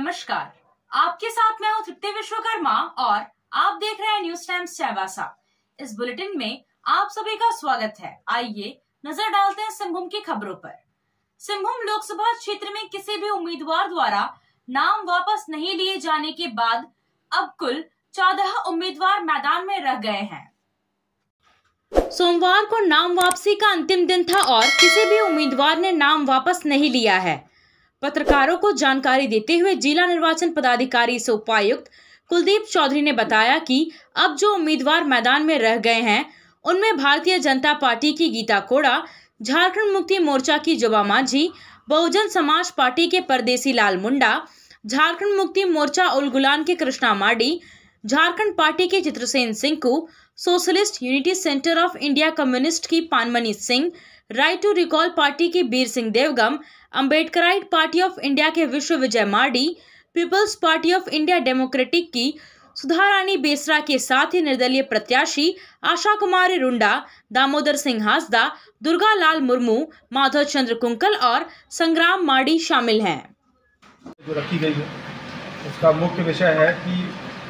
नमस्कार, आपके साथ मैं हूँ तृप्ति विश्वकर्मा और आप देख रहे हैं न्यूज टाइम्स चाईबासा। इस बुलेटिन में आप सभी का स्वागत है। आइए नजर डालते हैं सिंहभूम की खबरों पर। सिंहभूम लोकसभा क्षेत्र में किसी भी उम्मीदवार द्वारा नाम वापस नहीं लिए जाने के बाद अब कुल 14 उम्मीदवार मैदान में रह गए हैं। सोमवार को नाम वापसी का अंतिम दिन था और किसी भी उम्मीदवार ने नाम वापस नहीं लिया है। पत्रकारों को जानकारी देते हुए जिला निर्वाचन पदाधिकारी से उपायुक्त कुलदीप चौधरी ने बताया कि अब जो उम्मीदवार मैदान में रह गए हैं उनमें भारतीय जनता पार्टी की गीता कोड़ा, झारखंड मुक्ति मोर्चा की जोबा मांझी, बहुजन समाज पार्टी के परदेसी लाल मुंडा, झारखंड मुक्ति मोर्चा उलगुलान के कृष्णा मार्डी, झारखंड पार्टी के Chitrasen Sinku, socialist unity centre of India communist की Panmani Singh, right to recall party की Bir Singh Devgam, Ambedkarite party of India के Vishwa Vijay Mardi, people's party of India democratic की सुधा रानी बेसरा के साथ ही निर्दलीय प्रत्याशी आशा कुमारी रुंडा, दामोदर सिंह हांसदा, दुर्गा लाल मुर्मू, माधव चंद्र कुंकल और संग्राम मार्डी शामिल हैं। जो रखी गई है उसका मुख्य विषय है कि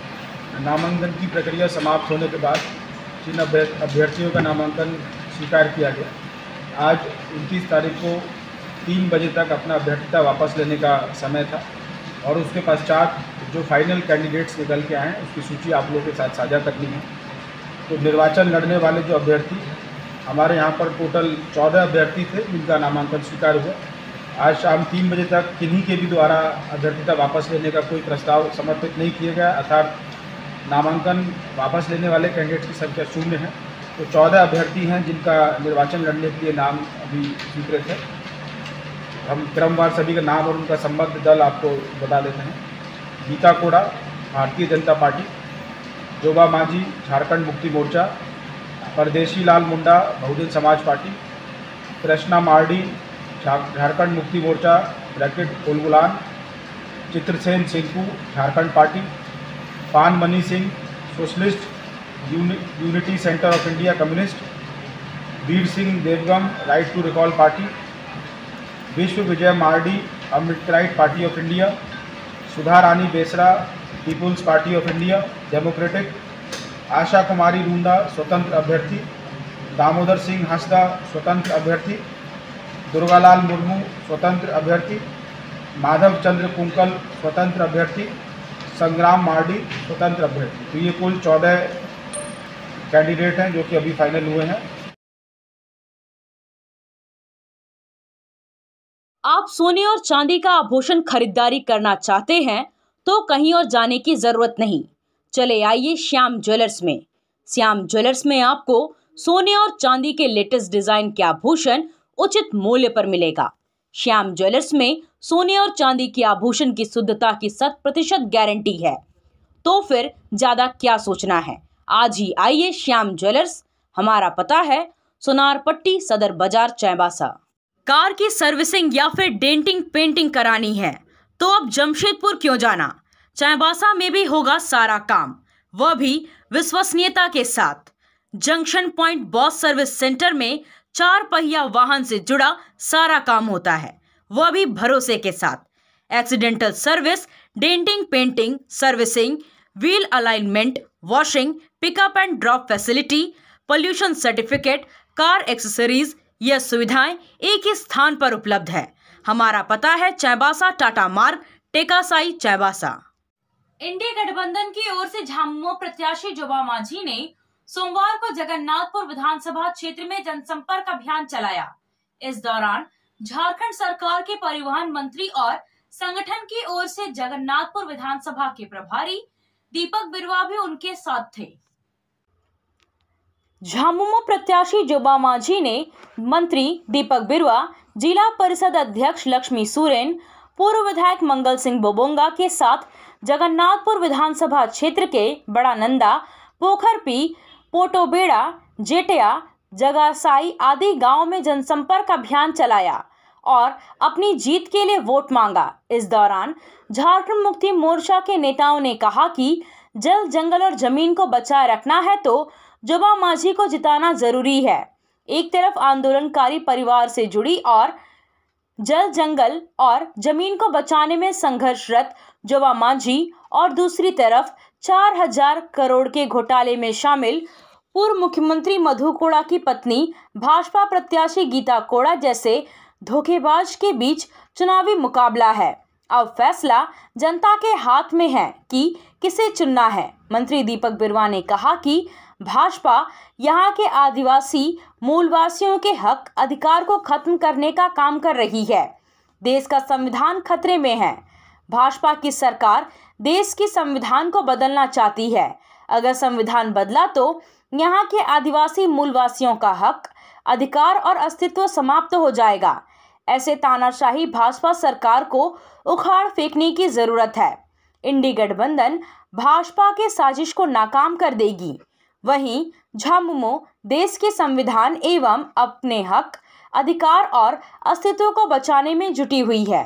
नामांकन की प्रक्रिया समाप्त होने के बाद जिन अभ्यर्थियों का नामांकन स्वीकार किया गया, आज 29 तारीख को 3 बजे तक अपना अभ्यर्थिता वापस लेने का समय था और उसके पश्चात जो फाइनल कैंडिडेट्स निकल के आए हैं उसकी सूची आप लोगों के साथ साझा करनी है। तो निर्वाचन लड़ने वाले जो अभ्यर्थी हमारे यहाँ पर टोटल 14 अभ्यर्थी थे जिनका नामांकन स्वीकार हुआ। आज शाम 3 बजे तक किन्हीं के भी द्वारा अभ्यर्थिता वापस लेने का कोई प्रस्ताव समर्पित नहीं किया गया, अर्थात नामांकन वापस लेने वाले कैंडिडेट्स की संख्या 0 है। तो 14 अभ्यर्थी हैं जिनका निर्वाचन लड़ने के लिए नाम अभी स्वीकृत है। हम क्रमवार सभी का नाम और उनका संबद्ध दल आपको बता देते हैं। गीता कोड़ा भारतीय जनता पार्टी, जोबा मांझी झारखंड मुक्ति मोर्चा, परदेशी लाल मुंडा Bahujan Samaj party, Krishna Mardi Jharkhand Mukti Morcha bracket Ulgulan, Chitrasen Sinku Jharkhand party, Panmani Singh socialist unity centre of India communist, Bir Singh Devgam right to recall party, Vishwa Vijay Mardi Ambedkarite party of India, Sudha Rani Besra people's party of India democratic, Asha Kumari Runda स्वतंत्र अभ्यर्थी, दामोदर सिंह हांसदा स्वतंत्र अभ्यर्थी, दुर्गालाल मुर्मू स्वतंत्र अभ्यर्थी, माधव चंद्र कुंकल स्वतंत्र अभ्यर्थी, संग्राम मार्डी स्वतंत्र अभ्यर्थी। तो ये कुल 14 कैंडिडेट हैं जो कि अभी फाइनल हुए हैं। आप सोने और चांदी का आभूषण खरीदारी करना चाहते हैं तो कहीं और जाने की जरूरत नहीं, चले आइए श्याम ज्वेलर्स में। श्याम ज्वेलर्स में आपको सोने और चांदी के लेटेस्ट डिजाइन के आभूषण उचित मूल्य पर मिलेगा। श्याम ज्वेलर्स में सोने और चांदी के आभूषण की शुद्धता की 100% गारंटी है। तो फिर ज्यादा क्या सोचना है, आज ही आइए श्याम ज्वेलर्स। हमारा पता है सोनारपट्टी सदर बाजार चाईबासा। कार की सर्विसिंग या फिर डेंटिंग पेंटिंग करानी है तो अब जमशेदपुर क्यों जाना, चाईबासा में भी होगा सारा काम, वह भी विश्वसनीयता के साथ। Junction point Bosch service centre में 4 पहिया वाहन से जुड़ा सारा काम होता है, वह भी भरोसे के साथ। Accidental service, denting painting, servicing, wheel alignment, washing, pickup and drop facility, pollution certificate, car accessories, यह सुविधाएं एक ही स्थान पर उपलब्ध है। हमारा पता है चाईबासा टाटा मार्ग, टेकासाई चाईबासा। इंडिया गठबंधन की ओर से झामुमो प्रत्याशी जोबा मांझी ने सोमवार को जगन्नाथपुर विधानसभा क्षेत्र में जनसंपर्क अभियान चलाया। इस दौरान झारखंड सरकार के परिवहन मंत्री और संगठन की ओर से जगन्नाथपुर विधानसभा के प्रभारी दीपक बिरुवा भी उनके साथ थे। झामुमो प्रत्याशी जोबा मांझी ने मंत्री दीपक बिरुवा, जिला परिषद अध्यक्ष लक्ष्मी सोरेन, पूर्व विधायक मंगल सिंह बोबोंगा के साथ जगन्नाथपुर विधानसभा क्षेत्र के बड़ा नंदा, पोखरपी, पोटोबेड़ा, जेटिया, जगासाई आदि गांव में जनसंपर्क अभियान चलाया और अपनी जीत के लिए वोट मांगा। इस दौरान झारखंड मुक्ति मोर्चा के नेताओं ने कहा कि जल, जंगल और जमीन को बचाए रखना है तो जोबा मांझी को जिताना जरूरी है। एक तरफ आंदोलनकारी परिवार से जुड़ी और जल जंगल और जमीन को बचाने में संघर्षरत जोवा मांझी और दूसरी तरफ 4000 करोड़ के घोटाले में शामिल पूर्व मुख्यमंत्री मधु कोड़ा की पत्नी भाजपा प्रत्याशी गीता कोड़ा जैसे धोखेबाज के बीच चुनावी मुकाबला है। अब फैसला जनता के हाथ में है कि किसे चुनना है। मंत्री दीपक बिरुवा ने कहा कि भाजपा यहाँ के आदिवासी मूलवासियों के हक अधिकार को खत्म करने का काम कर रही है। देश का संविधान खतरे में है। भाजपा की सरकार देश के संविधान को बदलना चाहती है। अगर संविधान बदला तो यहाँ के आदिवासी मूलवासियों का हक अधिकार और अस्तित्व समाप्त हो जाएगा। ऐसे तानाशाही भाजपा सरकार को उखाड़ फेंकने की जरूरत है। इंडी गठबंधन भाजपा के साजिश को नाकाम कर देगी। वहीं झामुमो देश के संविधान एवं अपने हक अधिकार और अस्तित्व को बचाने में जुटी हुई है।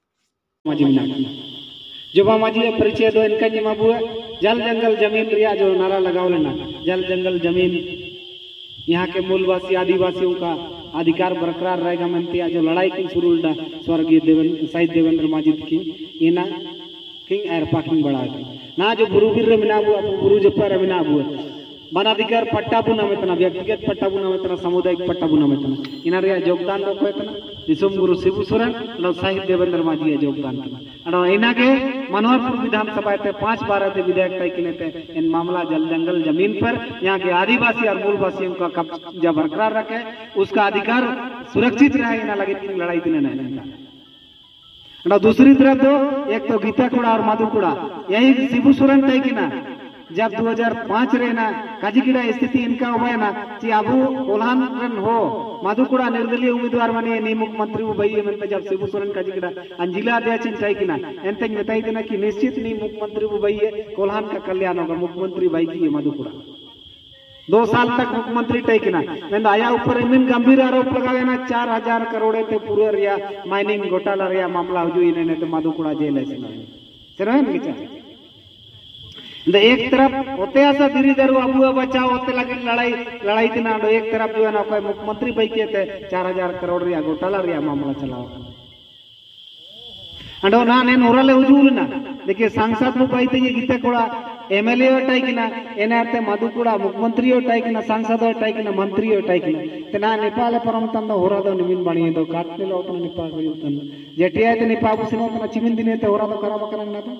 जोबा मांझी परिचय दो इनका जल जंगल जमीन रिया जो नारा लगाओ लेना, जल जंगल जमीन यहाँ के मूलवासी आदिवासियों का अधिकार बरकरार रहेगा मनते जो लड़ाई की शुरू स्वर्गीय शहीद देवेंद्र मांझी की इना किंग एरपा किंग बड़ा ना जो बुरुगिर मिना बुरु जपर मिना बनाधिकार पट्टा बुना में व्यक्तिगत पट्टा बुना में सामुदायिक पट्टा बुना में इन योगदान दिसम गुरु शिबू सोरेन शहीद देवेंद्र मांझी योगदान इना के मनोहरपुर विधानसभा 5 बार विधायक तय इन मामला जल जंगल जमीन पर यहाँ के आदिवासी और मूलवासियों का कब्जा बरकरार रखे, उसका अधिकार सुरक्षित रहे, इना लगे लड़ाई दिन नहीं। दूसरी तरफ दो एक तो गीता कोड़ा और मधु कोड़ा यही शिबू सोरेन तय की ना जब 2005 रहना काजीकिड़ा स्थिति इनका हुआ ना कि अबू कोल्हान हो मधुकुड़ा निर्दलीय उम्मीदवार बने नी मुख्यमंत्री भाई में जब शिबू सोरेन काजीकिड़ा अंजिला अध्यक्ष चाहिए ना एंते बताई देना कि निश्चित नी मुख्यमंत्री भाई कोल्हान का कल्याण होगा, मुख्यमंत्री भाई की मधुकुड़ा 2 साल तक मुख्यमंत्री टैकना मैं आया ऊपर इमिन गंभीर आरोप लगावे ना 4000 करोड़ ते पूरे रिया माइनिंग घोटाला रिया मामला हो जो इन्हें तो मधुकुड़ा जेल है सिर्फ एक तरफ होते ऐसा धीरे धीरे अबू बचाओ होते लगे लड़ाई दिना एक तरफ जो है ना कोई मुख्यमंत्री भाई के 4000 करोड़ रिया घोटाला रिया मामला चलाओ अंडो ना ने नोराले उजूल ना देखिए सांसद मु भाई ते गीता कोड़ा एमएलए टाई किना एने अर्थे मधुकुड़ा मुख्यमंत्री टाई किना सांसद टाई किना मंत्री टाई किना तना नेपाल परम तंद होरा दो निमिन बणी दो काटने लो तो नेपाल को तन जेटिया ते नेपाल सिनो तना चिमिन दिने ते होरा दो खराब करन ना तो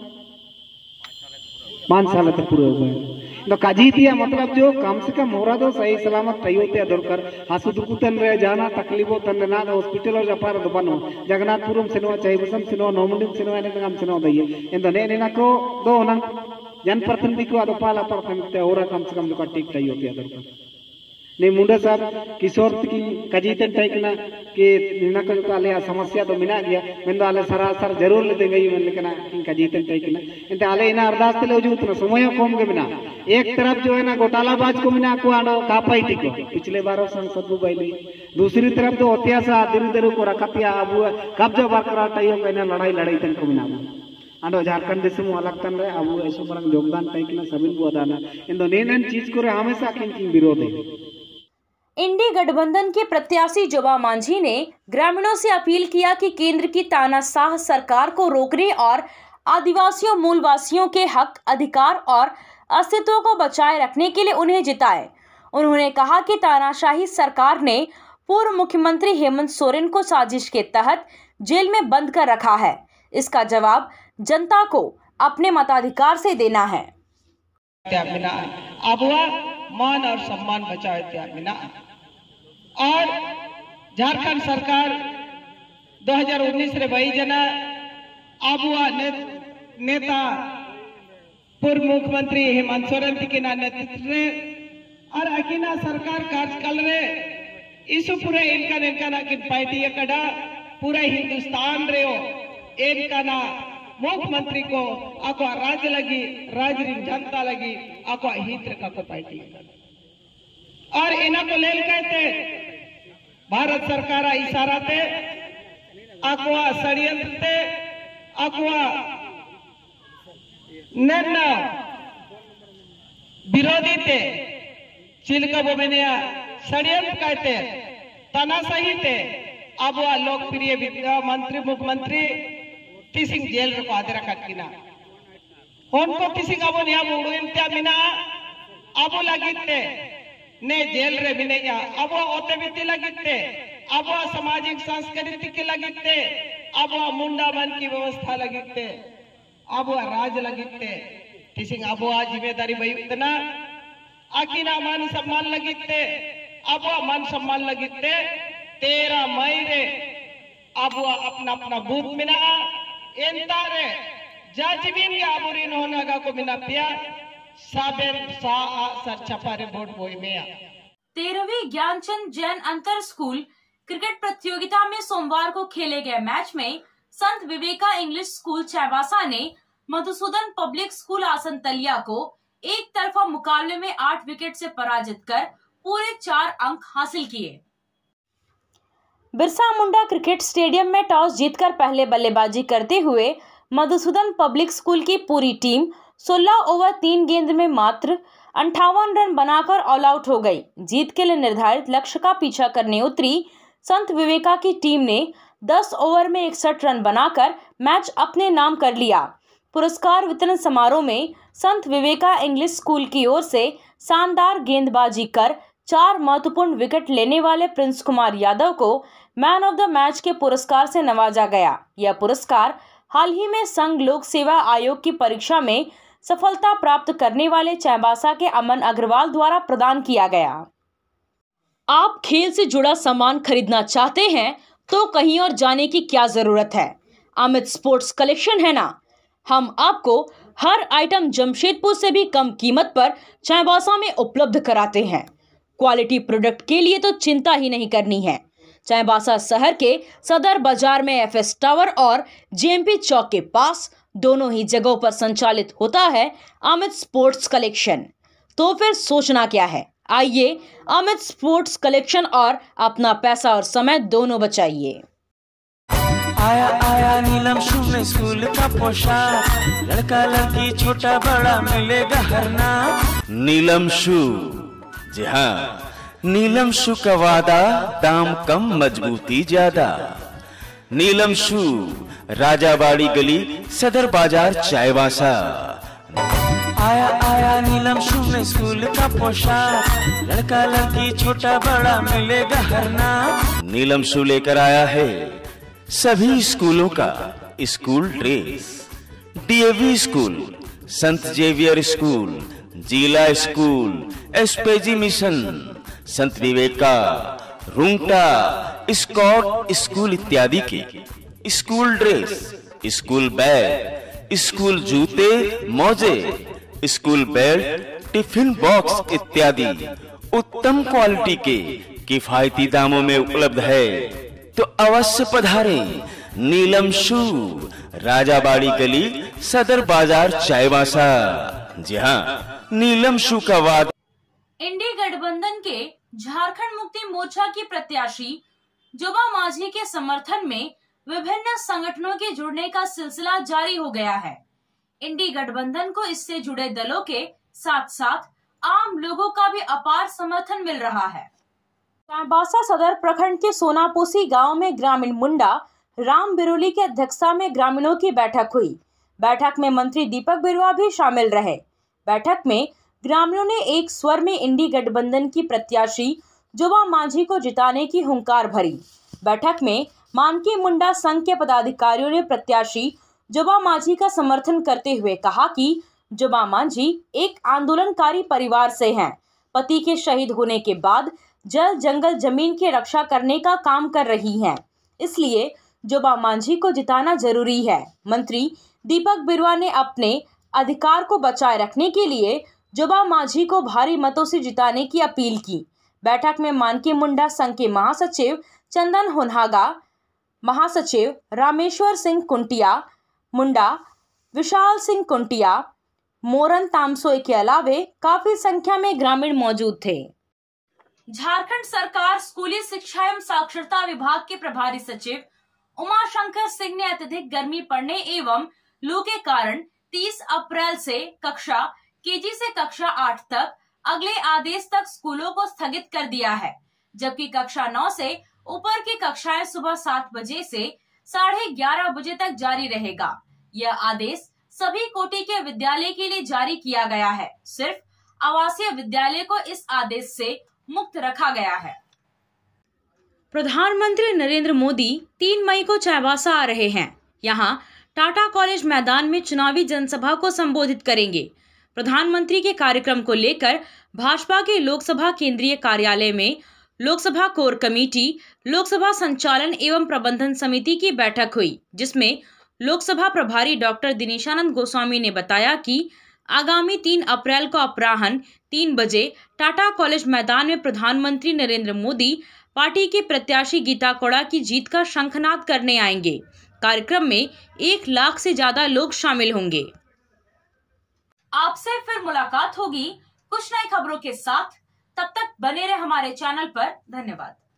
5 साल तक पूरे हो गए तो काजी दिया मतलब जो कम से कम हो रहा तो सही सलामत तय होते दरकार हासु दुकुतन रे जाना तकलीफो तन ना हॉस्पिटल और जपार दो बनो जगन्नाथपुरम सिनेमा चाहिए सिनेमा नोमंडिम सिनेमा ने काम सिनेमा दइए इंद ने ना को दो ना जनप्रतिनिधि को अदपाला पर और कम से कम जो ठीक तय होते दरकार नहीं मुंडा साहब किशोर की कजीतन टाइकना कि निना को ताले समस्या तो मिना गया मैं आले सरासर जरूर ले देंगे मैं लेकिन कजीतन टाइकना इंते आले इना अरदास तले जो उतना समय कम के बिना एक तरफ जो है ना घोटालाबाज को मिना को आनो कापाई को पिछले बार संसद बैली दूसरी तरफ तो अत्यासा धीरे को रखतिया अबू कब्जा बरकरार टाइयो कहना लड़ाई तन को मिना अंडो झारखंड दिसम अलग तन रे अबू ऐसो बरंग योगदान टाइकना सबिन को अदाना इंदो नेनन चीज को हमेशा किन विरोध है। इंडी गठबंधन के प्रत्याशी जोबा मांझी ने ग्रामीणों से अपील किया कि केंद्र की तानाशाह सरकार को रोकने और आदिवासियों मूलवासियों के हक अधिकार और अस्तित्व को बचाए रखने के लिए उन्हें जिताए। उन्होंने कहा कि तानाशाही सरकार ने पूर्व मुख्यमंत्री हेमंत सोरेन को साजिश के तहत जेल में बंद कर रखा है। इसका जवाब जनता को अपने मताधिकार से देना है। मान और सम्मान बचाए और झारखंड सरकार 2019 रे भाई जना आबुआ नेता पूर्व मुख्यमंत्री हेमंत सोरेन तिकिना नेतृत्व और अकिना सरकार कार्यकाल रे इस पूरे इनका ना किन पार्टी कड़ा पूरा हिंदुस्तान रे इनका ना मुख्यमंत्री को आको राज्य लगी राज्य जनता लगी आको हित का को पार्टी और इना को लेल कहते भारत सरकार इशारा ते आकुआ षड्यंत्र ते आकुआ नन्ना विरोधी ते चिलका बोमेनिया षड्यंत्र कहते तानाशाही ते अब लोकप्रिय मंत्री मुख्यमंत्री तिसिंग जेल रे को आदे रखा किना होन को तिसिंग अब निया उड़ुइन त्या मिना अब लगिते ने जेल रे मिनेया अब ओते बिति लगिते अब सामाजिक सांस्कृतिक के लगिते अब मुंडा मन की व्यवस्था लगिते अब राज लगिते तिसिंग अब जिम्मेदारी भाई इतना आकिना मान सम्मान लगिते अब मन सम्मान लगिते 13 मई रे अब अपना अपना बूथ मिना एंतारे जाजबिन या अबुरीन होनागा को मिना पिया साबेन सा सर छपारे वोट बोई में 13वीं ज्ञानचंद जैन अंतर स्कूल क्रिकेट प्रतियोगिता में सोमवार को खेले गए मैच में संत विवेका इंग्लिश स्कूल चाईबासा ने मधुसूदन पब्लिक स्कूल आसनतलिया को एक तरफा मुकाबले में 8 विकेट से पराजित कर पूरे 4 अंक हासिल किए। बिरसा मुंडा क्रिकेट स्टेडियम में टॉस जीतकर पहले बल्लेबाजी करते हुए मधुसूदन पब्लिक स्कूल की पूरी टीम 16 ओवर 3 गेंद में मात्र 58 रन बनाकर ऑल आउट हो गई। जीत के लिए निर्धारित लक्ष्य का पीछा करने उतरी संत विवेका की टीम ने 10 ओवर में 61 रन बनाकर मैच अपने नाम कर लिया। पुरस्कार वितरण समारोह में संत विवेका इंग्लिश स्कूल की ओर से शानदार गेंदबाजी कर 4 महत्वपूर्ण विकेट लेने वाले प्रिंस कुमार यादव को मैन ऑफ द मैच के पुरस्कार से नवाजा गया। यह पुरस्कार हाल ही में संघ लोक सेवा आयोग की परीक्षा में सफलता प्राप्त करने वाले चाईबासा के अमन अग्रवाल द्वारा प्रदान किया गया। आप खेल से जुड़ा सामान खरीदना चाहते हैं तो कहीं और जाने की क्या जरूरत है। अमित स्पोर्ट्स कलेक्शन है ना। हम आपको हर आइटम जमशेदपुर से भी कम कीमत पर चाईबासा में उपलब्ध कराते हैं। क्वालिटी प्रोडक्ट के लिए तो चिंता ही नहीं करनी है। चाईबासा शहर के सदर बाजार में एफएस टावर और जेएमपी चौक के पास दोनों ही जगहों पर संचालित होता है अमित स्पोर्ट्स कलेक्शन। तो फिर सोचना क्या है, आइए अमित स्पोर्ट्स कलेक्शन और अपना पैसा और समय दोनों बचाइए। आया आया नीलम शू में स्कूल का पोशाक, लड़का लड़की छोटा बड़ा मिलेगा हर नाम। नीलम शू, जी हाँ, नीलम शू का वादा, दाम कम मजबूती ज्यादा। नीलम शू, राजाबाड़ी गली, सदर बाजार, चाईबासा। आया आया नीलम शू में स्कूल का पोशाक, लड़का लड़की छोटा बड़ा मिलेगा हर नाम। नीलम शू लेकर आया है सभी स्कूलों का school dress. DAV school, Sant Xavier school, जिला school, SPG mission, Sant Viveka, Rungta, Scott school इत्यादि के school dress, school bag, school जूते, मोजे, स्कूल बेल्ट, टिफिन बॉक्स इत्यादि उत्तम क्वालिटी के किफायती दामों में उपलब्ध है। तो अवश्य पधारें। नीलम शू, राजाबाड़ी गली, सदर बाजार, चाईबासा। जी हाँ, नीलम शू का वादा। इंडी गठबंधन के झारखंड मुक्ति मोर्चा की प्रत्याशी जोबा मांझी के समर्थन में विभिन्न संगठनों के जुड़ने का सिलसिला जारी हो गया है। इंडी गठबंधन को इससे जुड़े दलों के साथ साथ आम लोगों का भी अपार समर्थन मिल रहा है। चाईबासा सदर प्रखंड के सोनापोसी गांव में ग्रामीण मुंडा राम बिरोली की अध्यक्षता में ग्रामीणों की बैठक हुई। बैठक में मंत्री दीपक बिरुआ भी शामिल रहे। बैठक में ग्रामीणों ने एक स्वर में इंडी गठबंधन की प्रत्याशी जोबा मांझी को जिताने की हुंकार भरी। बैठक में मानकी मुंडा संघ के पदाधिकारियों ने प्रत्याशी जोबा मांझी का समर्थन करते हुए कहा कि जोबा मांझी एक आंदोलनकारी परिवार से हैं। पति के शहीद होने के बाद जल जंगल जमीन की रक्षा करने का काम कर रही हैं, इसलिए जोबा मांझी को जिताना जरूरी है। मंत्री दीपक बिरुआ ने अपने अधिकार को बचाए रखने के लिए जोबा मांझी को भारी मतों से जिताने की अपील की। बैठक में मानकी मुंडा संघ के महासचिव चंदन होनहागा, महासचिव रामेश्वर सिंह कुंटिया मुंडा, विशाल सिंह कुंटिया, मोरन तामसोई के अलावे काफी संख्या में ग्रामीण मौजूद थे। झारखंड सरकार स्कूली शिक्षा एवं साक्षरता विभाग के प्रभारी सचिव उमाशंकर सिंह ने अत्यधिक गर्मी पड़ने एवं लू के कारण 30 अप्रैल से कक्षा केजी से कक्षा 8 तक अगले आदेश तक स्कूलों को स्थगित कर दिया है, जबकि कक्षा 9 से ऊपर की कक्षाएं सुबह 7 बजे से 11:30 बजे तक जारी रहेगा। यह आदेश सभी कोटि के विद्यालय के लिए जारी किया गया है। सिर्फ आवासीय विद्यालय को इस आदेश से मुक्त रखा गया है। प्रधानमंत्री नरेंद्र मोदी 3 मई को चाईबासा आ रहे हैं। यहां टाटा कॉलेज मैदान में चुनावी जनसभा को संबोधित करेंगे। प्रधानमंत्री के कार्यक्रम को लेकर भाजपा के लोकसभा केंद्रीय कार्यालय में लोकसभा कोर कमेटी, लोकसभा संचालन एवं प्रबंधन समिति की बैठक हुई, जिसमें लोकसभा प्रभारी डॉक्टर दिनेशानंद गोस्वामी ने बताया कि आगामी 3 अप्रैल को अपराह्न 3 बजे टाटा कॉलेज मैदान में प्रधानमंत्री नरेंद्र मोदी पार्टी के प्रत्याशी गीता कोड़ा की जीत का शंखनाद करने आएंगे। कार्यक्रम में 1 लाख से ज्यादा लोग शामिल होंगे। आपसे फिर मुलाकात होगी कुछ नई खबरों के साथ। तब तक बने रहे हमारे चैनल पर। धन्यवाद।